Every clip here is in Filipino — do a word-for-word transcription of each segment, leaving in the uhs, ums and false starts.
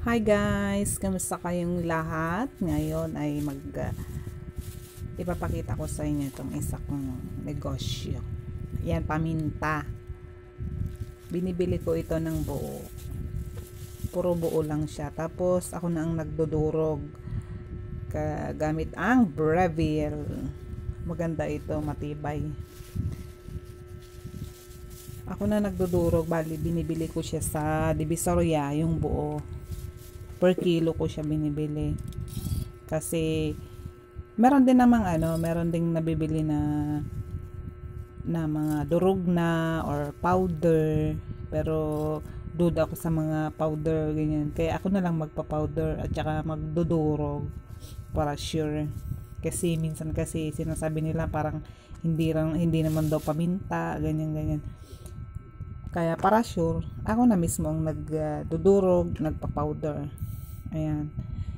Hi guys! Kamusta kayong lahat? Ngayon ay mag uh, ipapakita ko sa inyo itong isa kong negosyo. Yan, paminta. Binibili ko ito ng buo. Puro buo lang siya. Tapos ako na ang nagdudurog gamit ang Breville. Maganda ito, matibay. Ako na nagdudurog, bali binibili ko siya sa Divisoria, yung buo. Per kilo ko siya binibili. Kasi meron din namang ano, meron ding nabibili na na mga durog na or powder, pero duda ako sa mga powder ganyan. Kaya ako na lang magpa-powder at saka magdudurog para sure. Kasi minsan kasi sinasabi nila parang hindi lang, hindi naman daw paminta, ganyan ganyan. Kaya para sure, ako na mismo ang nagdudurog, nagpa-powder. Ayan.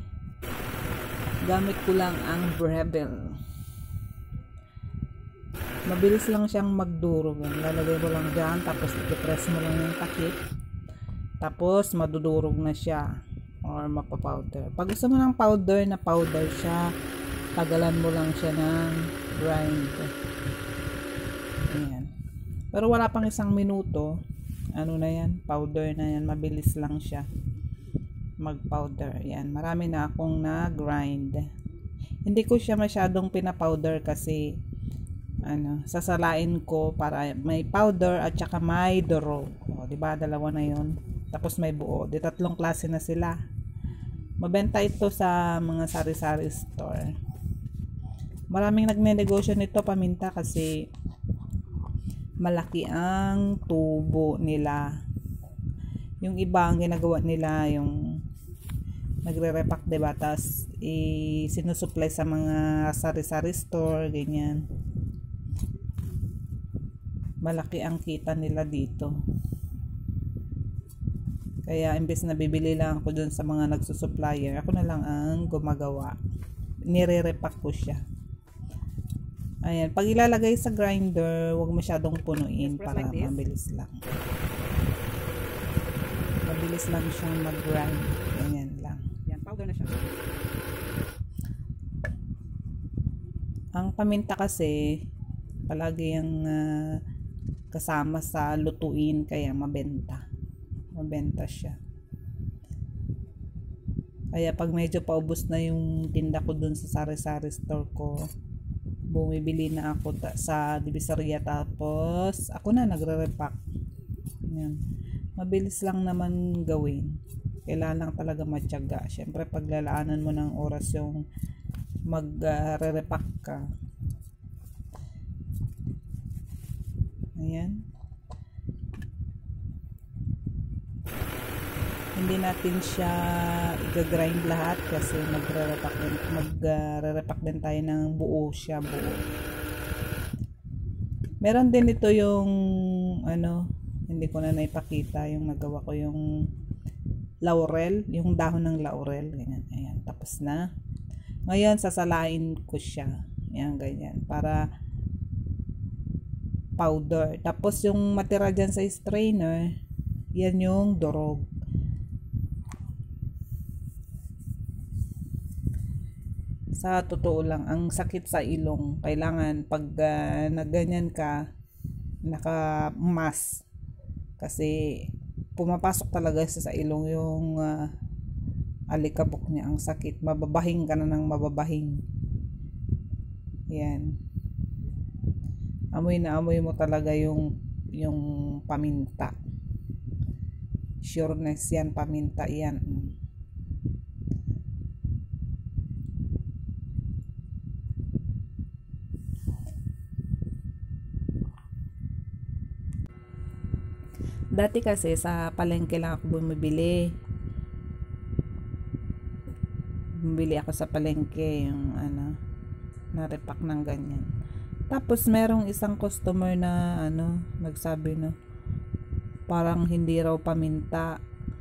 Gamit ko lang ang Breville. Mabilis lang siyang magdurog. Lalagay mo lang dyan, tapos i-press mo lang yung takip. Tapos madudurog na siya or mapapowder. Pag gusto mo ng powder na powder siya, tagalan mo lang siya ng grind. Ayan. Pero wala pang isang minuto. Ano na yan? Powder na yan. Mabilis lang siya mag-powder. Yan. Marami na akong na-grind. Hindi ko siya masyadong pinapowder kasi ano, sasalain ko para may powder at saka may durog. O, diba? Dalawa na yon. Tapos may buo. Di tatlong klase na sila. Mabenta ito sa mga sari-sari store. Maraming nagne-negosyo nito paminta kasi malaki ang tubo nila. Yung iba ang ginagawa nila yung nagre-repack, diba? Tas i-sinusupply sa mga sari-sari store, ganyan. Malaki ang kita nila dito. Kaya imbes na bibili lang ako dun sa mga nagsusupplier, ako na lang ang gumagawa. Nire-repack ko siya. Ayan, pag ilalagay sa grinder, huwag masyadong punuin para like mabilis lang. Mabilis lang siyang mag-grind. Ganyan lang. Yan, powder na siya. Ang paminta kasi, palagi yung uh, kasama sa lutuin, kaya mabenta. Mabenta siya. Kaya pag medyo paubos na yung tinda ko dun sa sari-sari store ko, bumibili na ako sa Divisoria, tapos ako na nagre-repack. Yan. Mabilis lang naman gawin. Kailangan lang talaga matyaga. Siyempre paglalaanan mo ng oras yung mag-re-repack uh, ka. Ayan. Hindi natin siya i-grind lahat kasi magre-repack din, magre-repack din tayo ng buo siya, buo. Meron din ito yung ano, hindi ko na naipakita, yung nagawa ko yung laurel, yung dahon ng laurel, ganyan. Ayan, tapos na. Ngayon sasalain ko siya. Ayan, ganyan, para powder. Tapos yung matira dyan sa strainer, yan yung durog. Sa totoo lang, ang sakit sa ilong, kailangan pag uh, nagganyan ka, naka-mask. Kasi pumapasok talaga sa ilong yung uh, alikabok niya. Ang sakit. Mababahing ka na ng mababahing. Yan. Amoy na amoy mo talaga yung, yung paminta. Sureness yan, paminta yan. Dati kasi sa palengke lang ako bumibili. Bumibili ako sa palengke yung ano, na-repack ng ganyan. Tapos merong isang customer na ano, nagsabi na parang hindi raw paminta.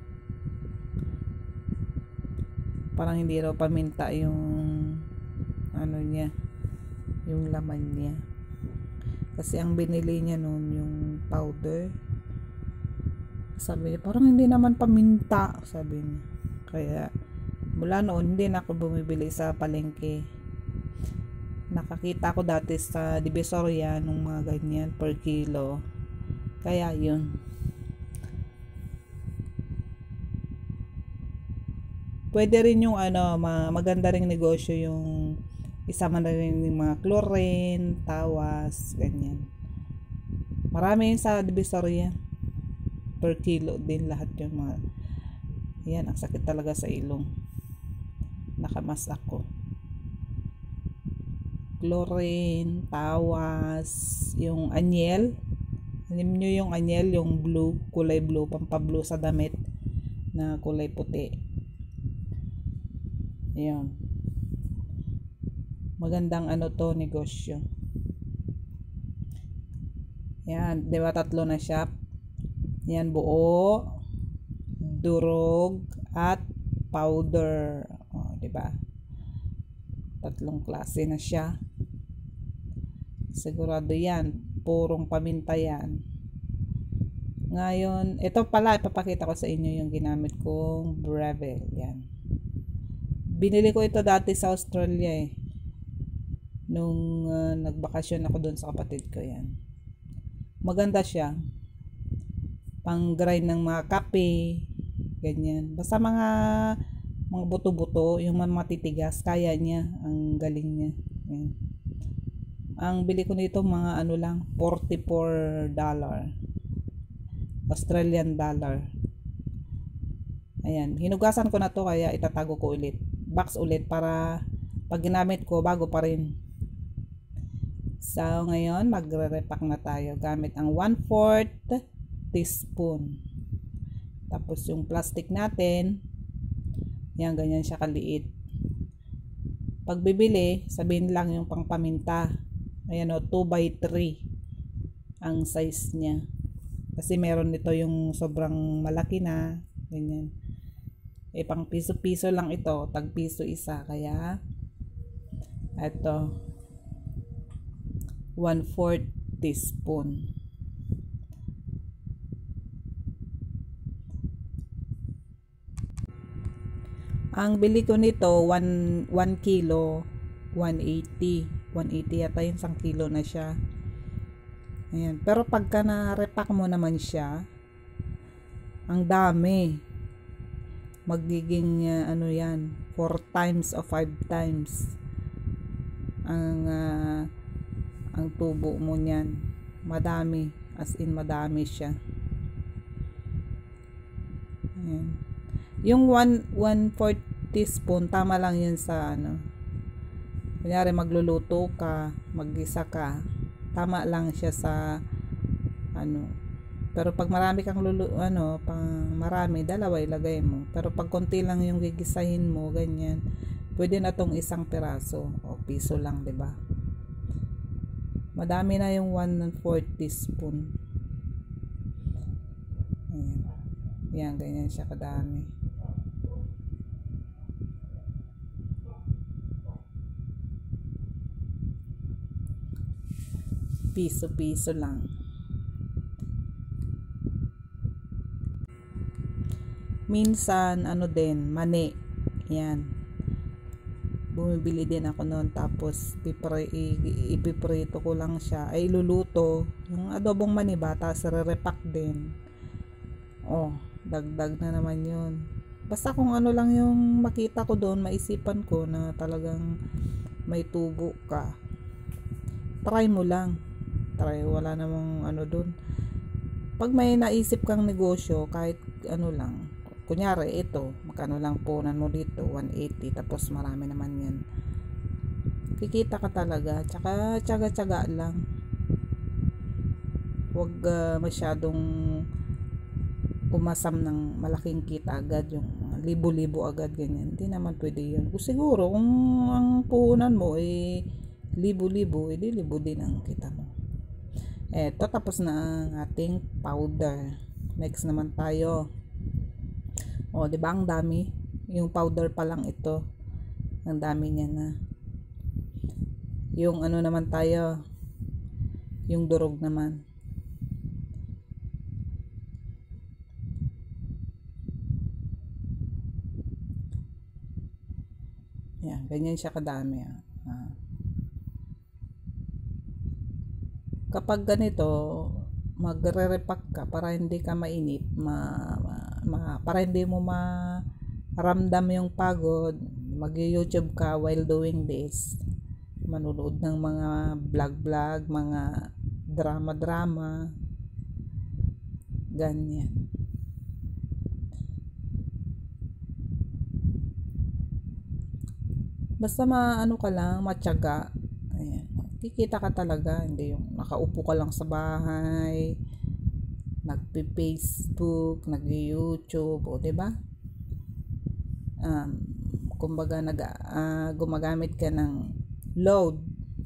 Parang hindi raw paminta yung ano niya, yung laman niya. Kasi ang binili niya noon yung powder. Sabi niya, parang hindi naman paminta, sabi niya. Kaya mula noon hindi na ako bumibili sa palengke. Nakakita ko dati sa Divisoria nung mga ganyan per kilo. Kaya yun. Pwede rin yung ano, maganda ring negosyo yung isama na rin yung mga chlorine, tawas, ganyan. Marami yun sa Divisoria. Per kilo din lahat yung mga. Yan, ang sakit talaga sa ilong. Nakamas ako. Chlorine, tawas, yung anyel. Alam nyo yung anyel, yung blue, kulay blue, pampablue sa damit na kulay puti. Ayan. Magandang ano to, negosyo. Yan, di ba tatlo na shop? Yan, buo, durog, at powder. O, di ba? Tatlong klase na siya. Sigurado yan. Purong paminta yan. Ngayon, ito pala, ipapakita ko sa inyo yung ginamit kong Breville. Yan. Binili ko ito dati sa Australia eh. Nung uh, nagbakasyon ako doon sa kapatid ko. Yan. Maganda siya. Pang grind ng mga kape. Ganyan. Basta mga mga buto-buto, yung mga matitigas, kaya niya. Ang galing niya. Yan. Ang bili ko nito mga ano lang, forty-four dollars. Australian dollar. Ayan, hinugasan ko na to kaya itatago ko ulit. Box ulit para pag ginamit ko bago pa rin. So ngayon magre-repack na tayo gamit ang one fourth teaspoon. Tapos yung plastic natin, yan ganyan siya kaliit. Pag bibili, sabihin lang yung pangpaminta. Ayan o, two by three ang size niya. Kasi meron nito yung sobrang malaki na, ganyan. E pang piso-piso lang ito, tag piso isa. Kaya, ito, one fourth teaspoon. Ang bili ko nito, one kilo, one eighty. one eighty yata yung isang kilo na siya. Ayan. Pero pagka na-repack mo naman siya, ang dami. Magiging uh, ano yan, four times o five times ang uh, ang tubo mo niyan. Madami. As in, madami siya. Ayan. Yung one fourth teaspoon, tama lang yun sa ano. Kunyari magluluto ka, mag-isa ka, tama lang siya sa ano. Pero pag marami kang lulu, ano, pang marami, dalawa ilagay mo. Pero pag konti lang yung gigisahin mo, ganyan, pwede na tong isang piraso o piso lang, 'di ba? Madami na yung one fourth teaspoon. Ayan. Yan, ganyan siya kadami. Piso-piso lang. Minsan, ano din, mani. Yan. Bumibili din ako noon. Tapos, ipiprito ko lang siya. Ay, iluluto. Yung adobong mani ba? Tapos, re-repack din. Oh, dagdag na naman yun. Basta kung ano lang yung makita ko doon, maisipan ko na talagang may tubo ka. Try mo lang. Try, wala namang ano doon. Pag may naisip kang negosyo, kahit ano lang, kunyari ito, magkano lang punan mo dito, one eighty, tapos marami naman yan. Kikita ka talaga, tsaka tsaga-tsaga lang. Huwag uh, masyadong umasam ng malaking kita agad, yung libo-libo agad, ganyan. Hindi naman pwede yun. Kung siguro, kung ang puhunan mo, eh, libo-libo, edi libo din ang kita mo. Eto, tapos na ang ating powder. Next naman tayo. O, di ba ang dami? Yung powder pa lang ito. Ang dami niya na. Yung ano naman tayo, yung durog naman. Yan, ganyan siya kadami. Ah. Ah. Kapag ganito, magre-repack ka para hindi ka mainip, ma, ma, ma- para hindi mo maramdam yung pagod, mag-YouTube ka while doing this. Manonood ng mga vlog-vlog, mga drama-drama, ganyan. Basta maano ka lang, matyaga. Ayan. Kikita ka talaga, hindi yung nakaupo ka lang sa bahay, nagpe-Facebook, nag-YouTube, o 'di ba? Um, kumbaga nag ah, gumagamit ka ng load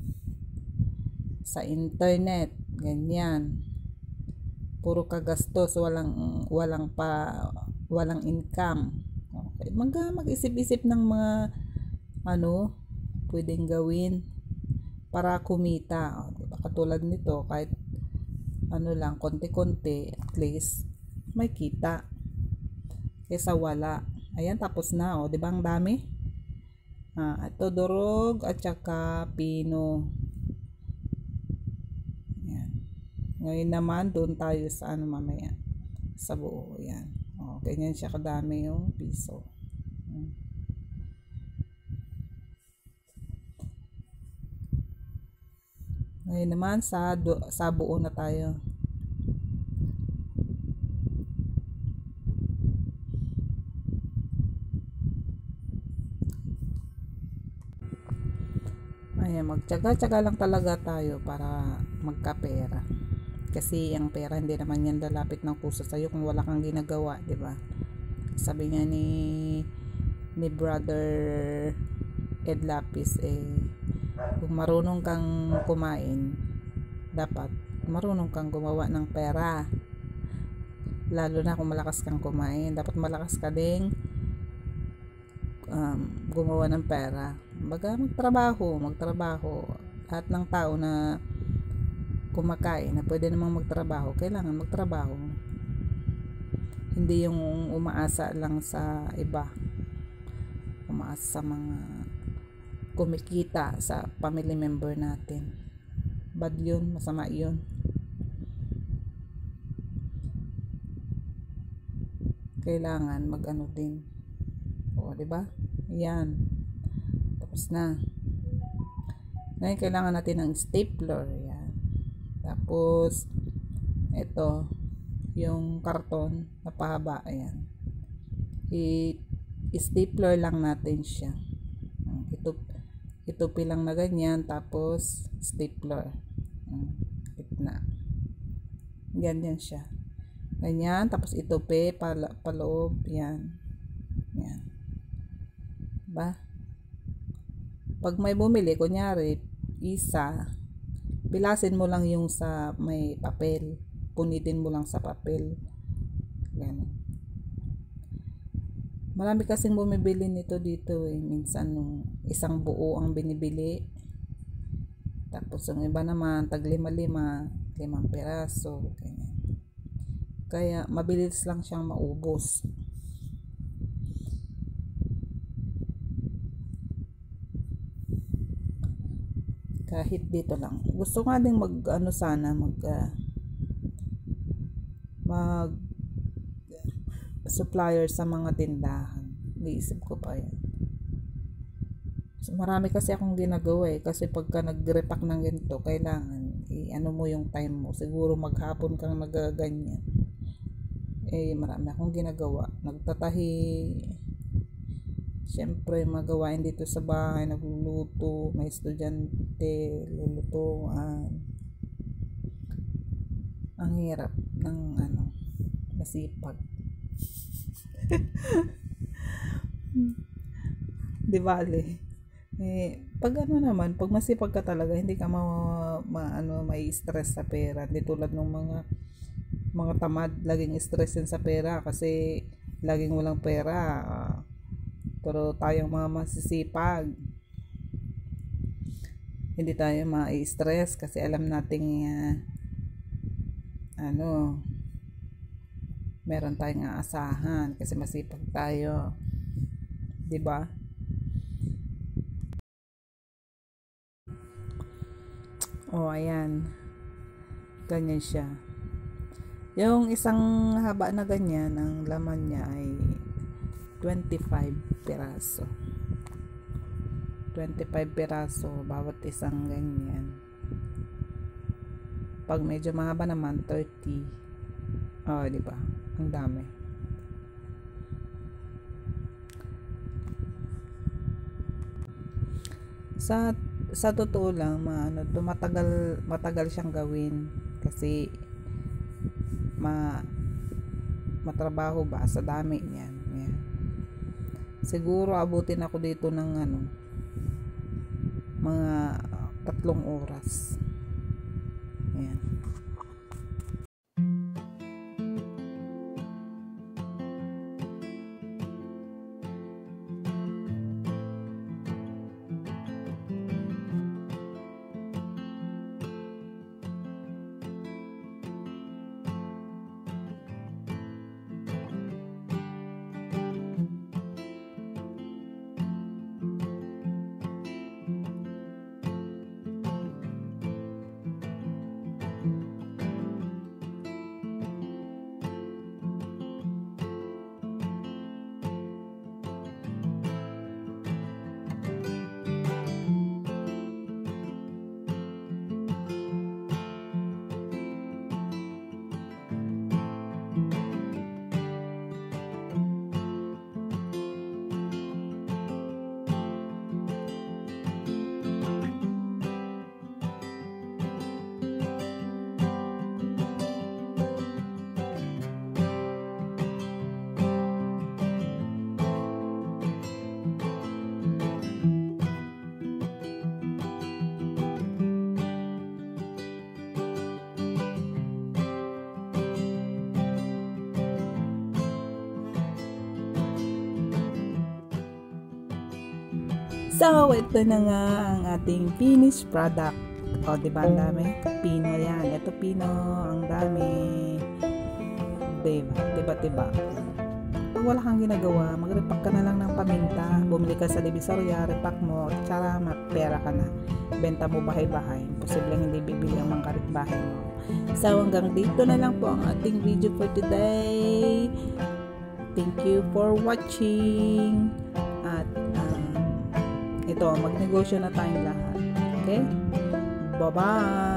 sa internet, ganyan. Puro kagastos, walang walang pa walang income. Okay. Mag mag-isip-isip ng mga ano pwedeng gawin para kumita. O, diba? Katulad nito, kahit ano lang, konti-konti, at least may kita kaysa wala. Ayan, tapos na. O, di ba ang dami? Ah, ito durog at saka pino. Ayan. Ngayon naman, doon tayo sa ano mamaya. Sa buo. Ayan. O, ganyan siya kadami yung piso. Ayan. Ngayon naman, sa, do, sa buo na tayo. Ayan, magtyaga-tyaga lang talaga tayo para magkapera. Kasi ang pera hindi naman yan lalapit ng kusa sa'yo kung wala kang ginagawa, di ba? Sabi nga ni ni brother Ed Lapis, eh kung marunong kang kumain, dapat marunong kang gumawa ng pera. Lalo na kung malakas kang kumain, dapat malakas ka ding um, gumawa ng pera. Baga magtrabaho, magtrabaho. Lahat ng tao na kumakain, na pwede namang magtrabaho, kailangan magtrabaho. Hindi yung umaasa lang sa iba. Umaasa sa mga kumikita sa family member natin. Bad yun, masama yun. Kailangan mag-ano din. O, di ba? Yan. Tapos na. Ngayon, kailangan natin ng stapler. Yan. Tapos, ito, yung karton na pahaba. Ayan. I-stapler lang natin siya. Ito, itupi lang na ganyan. Tapos, stapler. Gitna. Ganyan siya. Ganyan, tapos itupi pala, paloob, yan. Yan. Ba? Pag may bumili, kunyari, isa, pilasin mo lang yung sa may papel. Punitin mo lang sa papel. Yan. Marami kasing bumibili nito dito eh. Minsan, isang buo ang binibili. Tapos, yung iba naman, tag lima-lima, limang piraso, ganyan. Kaya mabilis lang siyang maubos. Kahit dito lang. Gusto nga din mag ano sana mag uh, mag supplier sa mga tindahan. Naisip ko pa yan. So, marami kasi akong ginagawa eh. Kasi pagka nag-repack ng ganito, kailangan i-ano mo yung time mo. Siguro maghapon kang nagaganyan. Eh marami akong ginagawa, nagtatahi, syempre magawain dito sa bahay, nagluluto, may estudyante, lulutuan. Ang hirap ng ano, masipag. Di bale, eh pag ano naman, pag masipag ka talaga, hindi ka ma, ma ano, may stress sa pera, hindi tulad ng mga mga tamad, laging stress yan sa pera kasi laging walang pera. Pero tayong mga masisipag, hindi tayo ma-stress kasi alam nating uh, ano, meron tayong aasahan kasi masipag tayo, 'di ba? O, ayan. Ganyan siya. Yung isang haba na ganyan, ang laman niya ay twenty-five piraso. twenty-five piraso bawat isang ganyan. Pag medyo mahaba naman, thirty. Oh, di ba? Ang dami. Sa sa totoo lang, maano, tumatagal matagal siyang gawin kasi ma matrabaho ba sa dami niyan. Yan. Siguro abutin ako dito ng ano mga tatlong oras. Ayan. So, ito na nga ang ating finished product. O, diba ang dami? Pino yan. Ito pino, ang dami. Diba? Diba, diba? Pag wala kang ginagawa, mag-repack ka na lang ng paminta. Bumili ka sa Divisoria, repack mo, tsara, pera ka na. Benta mo bahay-bahay. Posibleng hindi bibili ang mga karitbahay mo. So, hanggang dito na lang po ang ating video for today. Thank you for watching. At, um, ito, magnegosyo na tayong lahat. Okay? Bye-bye!